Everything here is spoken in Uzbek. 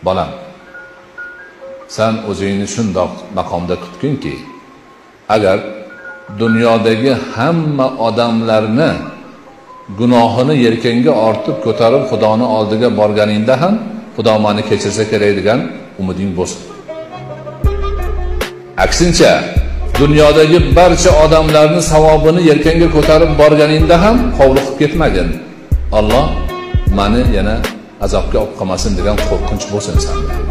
bolam, sen o'zingni shundoq maqomda tutgunki, agar dunyodagi hamma odamlarni gunohini yelkangga ortib ko'tarib Xudoni oldiga borganingda ham Xudo meni kechirsa kerak degan umiding bo'lsin. Aksincha, dunyodagi barcha odamlarni savobini yelkangga ko'tarib borganingda ham hovliqib ketmagin. Alloh meni yana azobga olib qolmasin degan qo'rqinch bo'lsin senda.